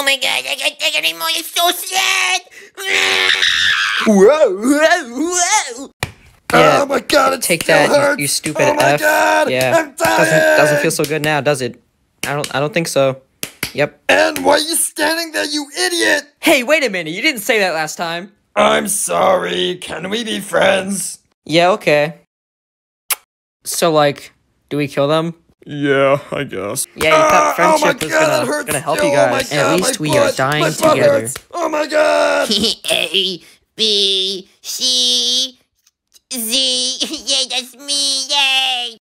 Oh my god, I can't take it anymore. It's so sad. Whoa. Yeah, oh my god, it take still that, hurts. you stupid Oh my F. god, yeah, I'm dying. doesn't feel so good now, does it? I don't think so. Yep. And why are you standing there, you idiot? Hey, wait a minute, you didn't say that last time. I'm sorry. Can we be friends? Yeah, okay. So, like, do we kill them? Yeah, I guess. Yeah, you thought friendship was God, gonna help still. you guys, and at least we are dying together. Hurts. Oh my god! A, B, C, Z. Yeah, that's me. Yay.